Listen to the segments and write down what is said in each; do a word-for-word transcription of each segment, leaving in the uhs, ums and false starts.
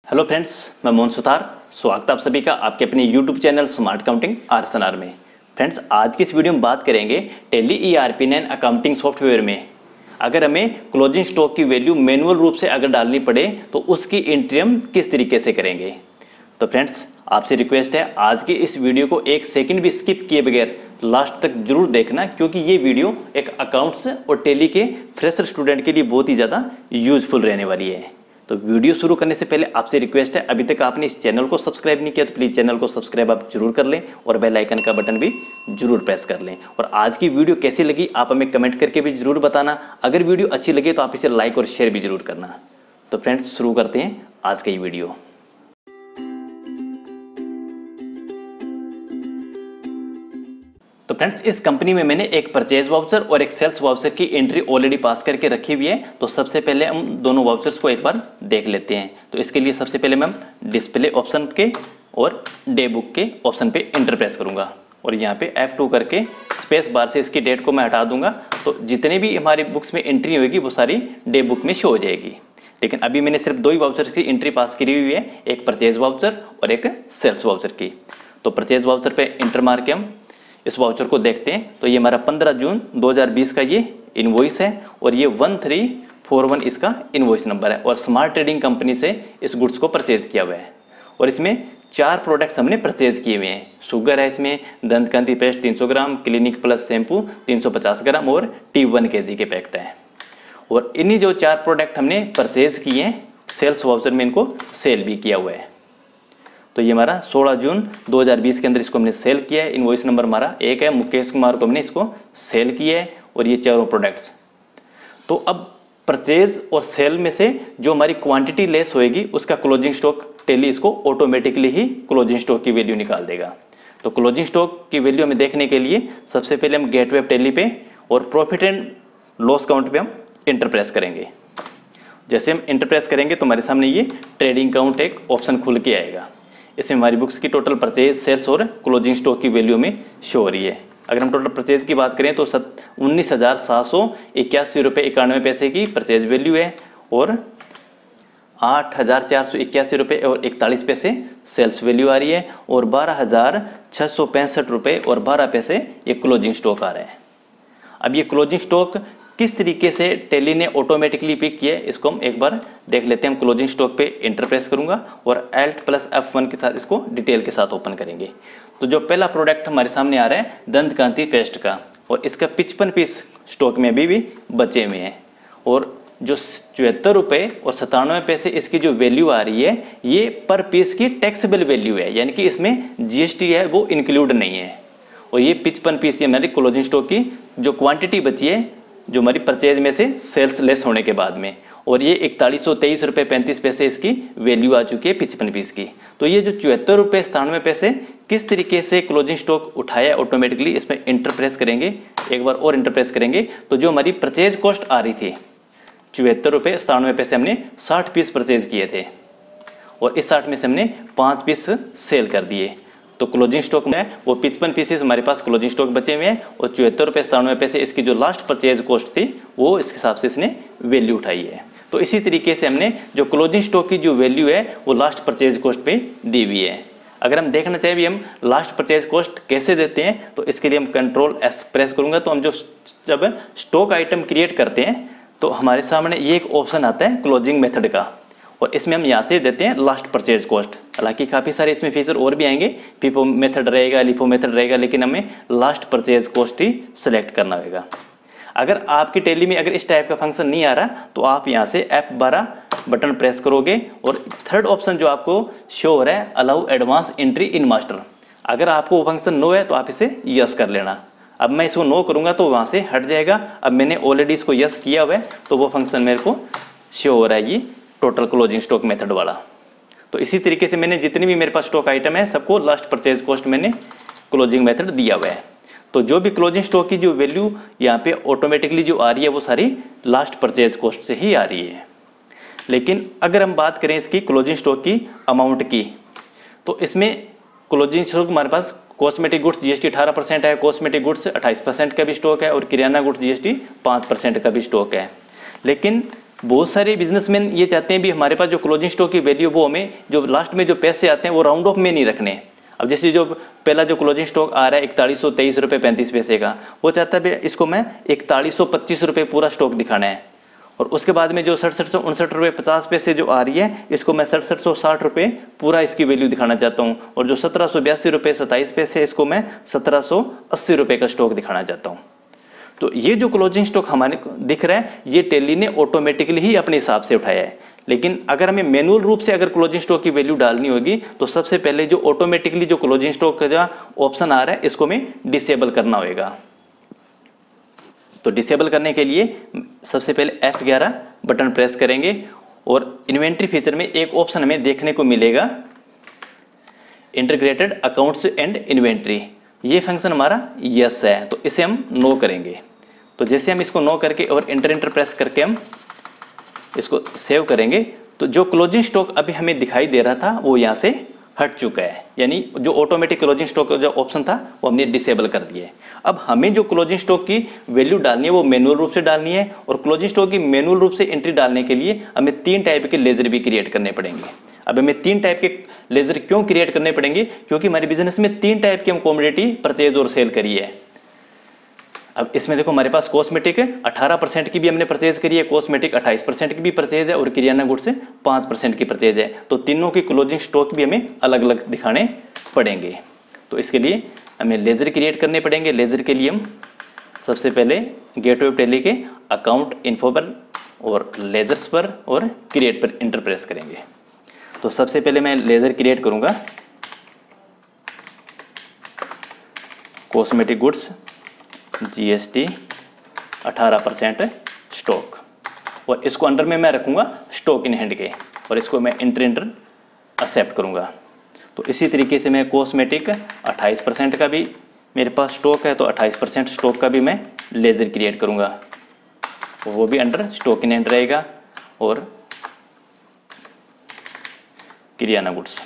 Hello friends, मैं मोहन सुतार। स्वागत है आप सभी का आपके अपने YouTube channel smart accounting R S N R में। फ्रेंड्स, आज की इस वीडियो में बात करेंगे Tally E R P nine accounting software में अगर हमें क्लोजिंग स्टॉक की वैल्यू मैनुअल रूप से अगर डालनी पड़े तो उसकी एंट्री हम किस तरीके से करेंगे। तो फ्रेंड्स, आपसे रिक्वेस्ट है आज की इस वीडियो को एक सेकंड भी स्किप किए बगैर लास्ट तक जरूर देखना, क्योंकि ये वीडियो एक अकाउंट्स और टैली के फ्रेशर स्टूडेंट के लिए बहुत ही ज़्यादा यूजफुल रहने वाली है। तो वीडियो शुरू करने से पहले आपसे रिक्वेस्ट है, अभी तक आपने इस चैनल को सब्सक्राइब नहीं किया तो प्लीज़ चैनल को सब्सक्राइब आप जरूर कर लें और बेल आइकन का बटन भी जरूर प्रेस कर लें। और आज की वीडियो कैसी लगी आप हमें कमेंट करके भी जरूर बताना। अगर वीडियो अच्छी लगे तो आप इसे लाइक और शेयर भी जरूर करना। तो फ्रेंड्स, शुरू करते हैं आज का ये वीडियो। तो फ्रेंड्स, इस कंपनी में मैंने एक परचेज वाउचर और एक सेल्स वाउचर की एंट्री ऑलरेडी पास करके रखी हुई है। तो सबसे पहले हम दोनों वाउचर्स को एक बार देख लेते हैं। तो इसके लिए सबसे पहले मैं डिस्प्ले ऑप्शन के और डे बुक के ऑप्शन पे एंटर प्रेस करूंगा और यहाँ पे एफ टू करके स्पेस बार से इसकी डेट को मैं हटा दूंगा। तो जितने भी हमारी बुक्स में एंट्री होगी वो सारी डे बुक में शो हो जाएगी। लेकिन अभी मैंने सिर्फ दो ही वाउचर्स की एंट्री पास करी हुई है, एक परचेज वाउचर और एक सेल्स वाउचर की। तो परचेज वाउचर पे एंटर मार के हम इस वाउचर को देखते हैं। तो ये हमारा पंद्रह जून दो हज़ार बीस का ये इनवॉइस है और ये वन थ्री फोर वन इसका इनवॉइस नंबर है और स्मार्ट ट्रेडिंग कंपनी से इस गुड्स को परचेज किया हुआ है। और इसमें चार प्रोडक्ट्स हमने परचेज किए हुए हैं। शुगर है इसमें, दंतकांति पेस्ट तीन सौ ग्राम, क्लिनिक प्लस शैम्पू तीन सौ पचास ग्राम और टी वन के जी के पैकेट है। और इन्हीं जो चार प्रोडक्ट हमने परचेज किए हैं, सेल्स वाउचर में इनको सेल भी किया हुआ है। तो ये हमारा सोलह जून दो हज़ार बीस के अंदर इसको हमने सेल किया है। इनवॉइस नंबर हमारा एक है, मुकेश कुमार को हमने इसको सेल किया है और ये चारों प्रोडक्ट्स। तो अब परचेज और सेल में से जो हमारी क्वांटिटी लेस होएगी उसका क्लोजिंग स्टॉक टैली इसको ऑटोमेटिकली ही क्लोजिंग स्टॉक की वैल्यू निकाल देगा। तो क्लोजिंग स्टॉक की वैल्यू हमें देखने के लिए सबसे पहले हम गेट वेब टैली पे और प्रॉफिट एंड लॉस काउंट पे हम इंटर प्रेस करेंगे। जैसे हम इंटर प्रेस करेंगे तो हमारे सामने ये ट्रेडिंग काउंट एक ऑप्शन खुल के आएगा। इसमें हमारी बुक्स की टोटल परचेज, सेल्स और क्लोजिंग स्टॉक की वैल्यू में शो हो रही है। अगर हम टोटल परचेज की बात करें तो सत उन्नीस हज़ार सात सौ इक्यासी रुपये इक्यानवे पैसे की परचेज वैल्यू है और आठ हज़ार चार सौ इक्यासी रुपये और इकतालीस पैसे सेल्स वैल्यू आ रही है और बारह हज़ार छः सौ पैंसठ रुपये और बारह पैसे ये क्लोजिंग स्टॉक आ रहा है। अब ये क्लोजिंग स्टॉक किस तरीके से टैली ने ऑटोमेटिकली पिक किया है इसको हम एक बार देख लेते हैं। हम क्लोजिंग स्टॉक पे इंटर प्रेस करूंगा और एल्ट प्लस एफ वन के साथ इसको डिटेल के साथ ओपन करेंगे। तो जो पहला प्रोडक्ट हमारे सामने आ रहा है दंतकांति पेस्ट का, और इसका पचपन पीस स्टॉक में अभी भी बचे हुए हैं और जो चौहत्तर रुपये और सतानवे पैसे इसकी जो वैल्यू आ रही है ये पर पीस की टैक्सेबल वैल्यू है, यानी कि इसमें जीएसटी है वो इंक्लूड नहीं है। और ये पचपन पीस ये हमारी क्लोजिंग स्टॉक की जो क्वान्टिटी बची है जो हमारी परचेज में से सेल्स लेस होने के बाद में, और ये इकतालीस सौ तेईस रुपये पैंतीस पैसे इसकी वैल्यू आ चुकी है पचपन पीस की। तो ये जो चौहत्तर रुपये सतानवे पैसे किस तरीके से क्लोजिंग स्टॉक उठाया ऑटोमेटिकली, इसमें इंटर प्रेस करेंगे, एक बार और इंटर प्रेस करेंगे। तो जो हमारी परचेज कॉस्ट आ रही थी चौहत्तर रुपये सतानवे पैसे, हमने साठ पीस परचेज किए थे और इस साठ में से हमने पाँच पीस सेल कर दिए। तो क्लोजिंग स्टॉक में वो पचपन पीसेस हमारे पास क्लोजिंग स्टॉक बचे हुए हैं और चौहत्तर रुपये सतानवे पैसे इसकी जो लास्ट परचेज कॉस्ट थी वो इस हिसाब से इसने वैल्यू उठाई है। तो इसी तरीके से हमने जो क्लोजिंग स्टॉक की जो वैल्यू है वो लास्ट परचेज कॉस्ट पे दी हुई है। अगर हम देखना चाहें भी हम लास्ट परचेज कॉस्ट कैसे देते हैं तो इसके लिए हम कंट्रोल एस प्रेस करूँगा। तो हम जो जब स्टॉक आइटम क्रिएट करते हैं तो हमारे सामने ये एक ऑप्शन आता है क्लोजिंग मेथड का, और इसमें हम यहाँ से देते हैं लास्ट परचेज कॉस्ट। हालांकि काफ़ी सारे इसमें फीचर और भी आएंगे, फीफो मेथड रहेगा, लिफो मेथड रहेगा, लेकिन हमें लास्ट परचेज कॉस्ट ही सिलेक्ट करना होगा। अगर आपकी टैली में अगर इस टाइप का फंक्शन नहीं आ रहा तो आप यहाँ से एफ बारह बटन प्रेस करोगे और थर्ड ऑप्शन जो आपको शो हो रहा है allow advance entry in master, अगर आपको वो फंक्शन नो है तो आप इसे यस कर लेना। अब मैं इसको नो करूँगा तो वहाँ से हट जाएगा। अब मैंने ऑलरेडी इसको यस किया हुआ है तो वो फंक्शन मेरे को शो हो रहा है ये टोटल क्लोजिंग स्टॉक मेथड वाला। तो इसी तरीके से मैंने जितनी भी मेरे पास स्टॉक आइटम है सबको लास्ट परचेज कॉस्ट मैंने क्लोजिंग मेथड दिया हुआ है। तो जो भी क्लोजिंग स्टॉक की जो वैल्यू यहाँ पे ऑटोमेटिकली जो आ रही है वो सारी लास्ट परचेज कॉस्ट से ही आ रही है। लेकिन अगर हम बात करें इसकी क्लोजिंग स्टॉक की अमाउंट की तो इसमें क्लोजिंग स्टॉक हमारे पास कॉस्मेटिक गुड्स जीएसटी अठारह परसेंट है, कॉस्मेटिक गुड्स अट्ठाईस परसेंट का भी स्टॉक है और किराना गुड्स जीएसटी पाँच परसेंट का भी स्टॉक है। लेकिन बहुत सारे बिजनेसमैन ये चाहते हैं भी हमारे पास जो क्लोजिंग स्टॉक की वैल्यू वो हमें जो लास्ट में जो पैसे आते हैं वो राउंड ऑफ में नहीं रखने। अब जैसे जो पहला जो क्लोजिंग स्टॉक आ रहा है इकतालीस सौ तेईस रुपये पैंतीस पैसे का, वो चाहता है इसको मैं इकतालीस सौ पच्चीस रुपये पूरा स्टॉक दिखाना है। और उसके बाद में जो सड़सठ सौ उनसठ रुपये पचास पैसे जो आ रही है, इसको मैं सड़सठ सौ साठ रुपये पूरा इसकी वैल्यू दिखाना चाहता हूँ। और जो सत्रह सौ बयासी रुपये सत्ताईस पैसे, इसको मैं सत्रह सौ अस्सी रुपये का स्टॉक दिखाना चाहता हूँ। तो ये जो क्लोजिंग स्टॉक हमारे को दिख रहा है, ये टैली ने ऑटोमेटिकली ही अपने हिसाब से उठाया है। लेकिन अगर हमें मैनुअल रूप से अगर क्लोजिंग स्टॉक की वैल्यू डालनी होगी तो सबसे पहले जो ऑटोमेटिकली जो क्लोजिंग स्टॉक का जो ऑप्शन आ रहा है, इसको हमें डिसेबल करना होगा। तो डिसेबल करने के लिए सबसे पहले एफ ग्यारह बटन प्रेस करेंगे और इन्वेंट्री फीचर में एक ऑप्शन हमें देखने को मिलेगा, इंटीग्रेटेड अकाउंट्स एंड इन्वेंट्री। ये फंक्शन हमारा यस है, तो इसे हम नो करेंगे। तो जैसे हम इसको नो करके और इंटर इंटर प्रेस करके हम इसको सेव करेंगे, तो जो क्लोजिंग स्टॉक अभी हमें दिखाई दे रहा था वो यहाँ से हट चुका है, यानी जो ऑटोमेटिक क्लोजिंग स्टॉक का जो ऑप्शन था वो हमने डिसेबल कर दिया है। अब हमें जो क्लोजिंग स्टॉक की वैल्यू डालनी है वो मैनुअल रूप से डालनी है, और क्लोजिंग स्टॉक की मैनुअल रूप से एंट्री डालने के लिए हमें तीन टाइप के लेजर भी क्रिएट करने पड़ेंगे। अब हमें तीन टाइप के लेजर क्यों क्रिएट करने पड़ेंगे? क्योंकि हमारे बिजनेस में तीन टाइप की हम कमोडिटी परचेज और सेल करी है। अब इसमें देखो हमारे पास कॉस्मेटिक अठारह परसेंट की भी हमने परचेज करी है, कॉस्मेटिक अट्ठाईस परसेंट की भी परचेज है, और किराना गुड्स से पाँच परसेंट की परचेज है। तो तीनों की क्लोजिंग स्टॉक भी हमें अलग अलग दिखाने पड़ेंगे। तो इसके लिए हमें लेजर क्रिएट करने पड़ेंगे। लेजर के लिए हम सबसे पहले गेटवे ऑफ टैली के अकाउंट इन्फो पर और लेजर्स पर और क्रिएट पर इंटर प्रेस करेंगे। तो सबसे पहले मैं लेजर क्रिएट करूंगा, कॉस्मेटिक गुड्स जीएसटी अठारह परसेंट स्टॉक, और इसको अंडर में मैं रखूंगा स्टॉक इन हैंड के, और इसको मैं इंटर इंटर एक्सेप्ट करूंगा। तो इसी तरीके से मैं कॉस्मेटिक अट्ठाईस परसेंट का भी मेरे पास स्टॉक है, तो अट्ठाईस परसेंट स्टॉक का भी मैं लेजर क्रिएट करूंगा, वो भी अंडर स्टॉक इन हैंड रहेगा। और किराना गुड्स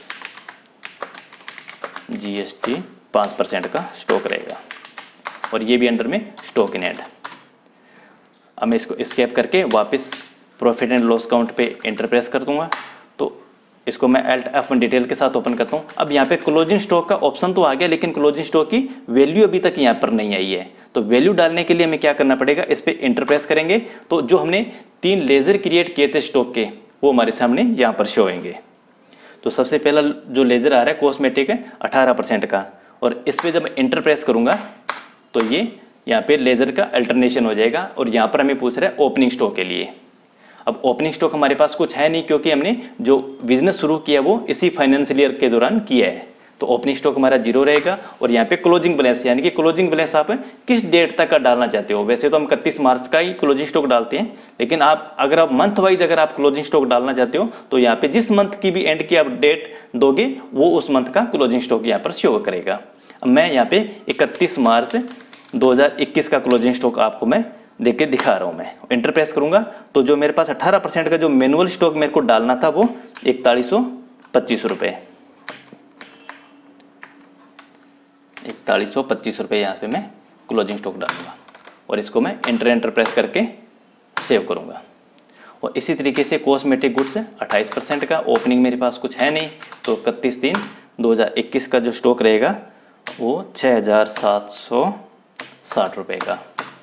जीएसटी पाँच परसेंट का स्टॉक रहेगा, और ये भी अंडर में स्टॉक इन हैंड। अब मैं इसको एस्केप करके वापस प्रॉफिट एंड लॉस काउंट पे एंटर प्रेस कर दूंगा। तो इसको मैं एल्ट एफ वन डिटेल के साथ ओपन करता हूँ। अब यहाँ पे क्लोजिंग स्टॉक का ऑप्शन तो आ गया, लेकिन क्लोजिंग स्टॉक की वैल्यू अभी तक यहाँ पर नहीं आई है। तो वैल्यू डालने के लिए हमें क्या करना पड़ेगा, इस पर एंटर प्रेस करेंगे तो जो हमने तीन लेजर क्रिएट किए थे स्टॉक के, वो हमारे सामने यहाँ पर शो होंगे। तो सबसे पहला जो लेजर आ रहा है कॉस्मेटिक है अठारह परसेंट का, और इस पर जब मैं इंटर प्रेस करूँगा तो ये यहाँ पे लेजर का अल्टरनेशन हो जाएगा, और यहाँ पर हमें पूछ रहा है ओपनिंग स्टॉक के लिए। अब ओपनिंग स्टॉक हमारे पास कुछ है नहीं, क्योंकि हमने जो बिजनेस शुरू किया वो इसी फाइनेंशियल ईयर के दौरान किया है। तो ओपनिंग स्टॉक हमारा जीरो रहेगा, और यहाँ पे क्लोजिंग बैलेंस, यानी कि क्लोजिंग बैलेंस आप किस डेट तक का डालना चाहते हो। वैसे तो हम इकतीस मार्च का ही क्लोजिंग स्टॉक डालते हैं, लेकिन आप अगर आप मंथ वाइज अगर आप क्लोजिंग स्टॉक डालना चाहते हो तो यहाँ पे जिस मंथ की भी एंड की आप डेट दोगे वो उस मंथ का क्लोजिंग स्टॉक यहाँ पर शो करेगा। अब मैं यहाँ पे इकतीस मार्च दो हज़ार इक्कीस का क्लोजिंग स्टॉक आपको मैं देख के दिखा रहा हूँ। मैं इंटर प्रेस करूंगा तो जो मेरे पास अठारह परसेंट का जो मैनुअल स्टॉक मेरे को डालना था वो इकतालीस सौ पच्चीस रुपये इकतालीस सौ पच्चीस रुपये यहाँ पे मैं क्लोजिंग स्टॉक डालूंगा, और इसको मैं इंटर एंटर प्रेस करके सेव करूंगा। और इसी तरीके से कॉस्मेटिक गुड्स अट्ठाईस परसेंट का, ओपनिंग मेरे पास कुछ है नहीं, तो इकतीस तीन दो हज़ार इक्कीस का जो स्टॉक रहेगा वो छः हज़ार सात सौ साठ रुपये का।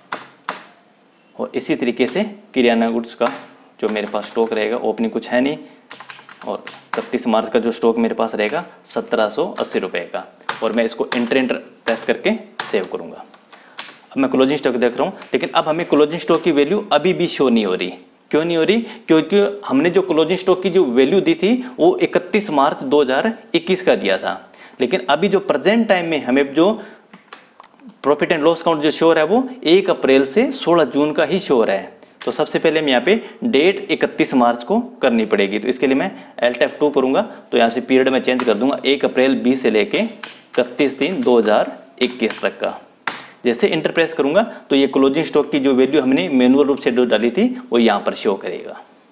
और इसी तरीके से किराना गुड्स का जो मेरे पास स्टॉक रहेगा, ओपनिंग कुछ है नहीं, और इकतीस मार्च का जो स्टॉक मेरे पास रहेगा सत्रह सौ अस्सी रुपये का, और मैं इसको इंटर इंटर प्रेस करके सेव करूँगा। अब मैं क्लोजिंग स्टॉक देख रहा हूँ, लेकिन अब हमें क्लोजिंग स्टॉक की वैल्यू अभी भी शो नहीं हो रही। क्यों नहीं हो रही? क्योंकि हमने जो क्लोजिंग स्टॉक की जो वैल्यू दी थी वो इकतीस मार्च दो हज़ार इक्कीस का दिया था, लेकिन अभी जो प्रेजेंट टाइम में हमें जो प्रॉफिट एंड लॉस काउंट जो शो है वो एक अप्रैल से सोलह जून का ही शो है। तो सबसे पहले हम यहाँ पे डेट इकतीस मार्च को करनी पड़ेगी। तो इसके लिए मैं एल्ट एफ टू करूँगा, तो यहाँ से पीरियड में चेंज कर दूंगा एक अप्रैल बीस से लेके इकतीस तीन दो हज़ार इक्कीस तक का। जैसे इंटर प्रेस करूँगा तो ये क्लोजिंग स्टॉक की जो वैल्यू हमने मैनुअल रूप से जो डाली थी वो यहाँ पर शो करेगा।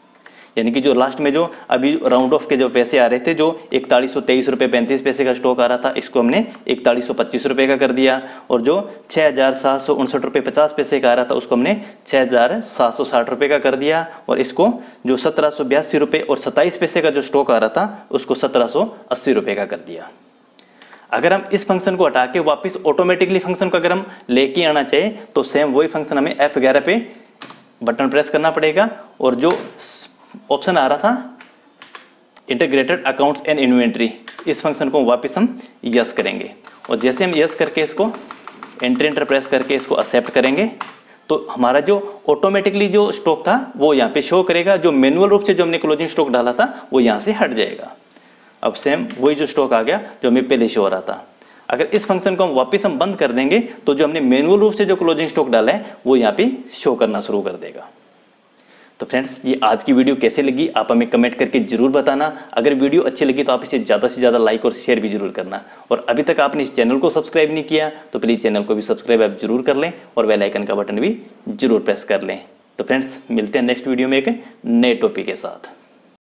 यानी कि जो लास्ट में जो अभी राउंड ऑफ के जो पैसे आ रहे थे, जो इकतालीस सौ तेईस रुपये पैंतीस पैसे का स्टॉक आ रहा था, इसको हमने इकतालीस सौ पच्चीस रुपये का कर दिया। और जो छः हज़ार सात सौ उनसठ रुपये पचास पैसे का आ रहा था, उसको हमने छः हज़ार सात सौ साठ रुपये का कर दिया। और इसको जो सत्रह सौ बयासी रुपये और सत्ताईस पैसे का जो स्टॉक आ रहा था, उसको सत्रह सौ अस्सी रुपये का कर दिया। अगर हम इस फंक्शन को हटा के वापस ऑटोमेटिकली फंक्शन को अगर हम लेके आना चाहे तो सेम वही फंक्शन हमें एफ ग्यारह पे बटन प्रेस करना पड़ेगा। और जो ऑप्शन आ रहा था इंटीग्रेटेड अकाउंट्स एंड इन्वेंट्री, इस फंक्शन को वापस हम यस करेंगे। और जैसे हम यस करके इसको एंटर एंटर प्रेस करके इसको एक्सेप्ट करेंगे तो हमारा जो ऑटोमेटिकली जो स्टॉक था वो यहाँ पे शो करेगा। जो मैनुअल रूप से जो हमने क्लोजिंग स्टॉक डाला था वो यहाँ से हट जाएगा। अब सेम वही जो स्टॉक आ गया जो हमें पहले शो हो रहा था। अगर इस फंक्शन को हम वापस हम बंद कर देंगे तो जो हमने मैनुअल रूप से जो क्लोजिंग स्टॉक डाला है वो यहाँ पे शो करना शुरू कर देगा। तो फ्रेंड्स, ये आज की वीडियो कैसे लगी आप हमें कमेंट करके जरूर बताना। अगर वीडियो अच्छी लगी तो आप इसे ज़्यादा से ज़्यादा लाइक और शेयर भी जरूर करना। और अभी तक आपने इस चैनल को सब्सक्राइब नहीं किया तो प्लीज़ चैनल को भी सब्सक्राइब आप जरूर कर लें और बेल आइकन का बटन भी जरूर प्रेस कर लें। तो फ्रेंड्स, मिलते हैं नेक्स्ट वीडियो में एक नए टॉपिक के साथ।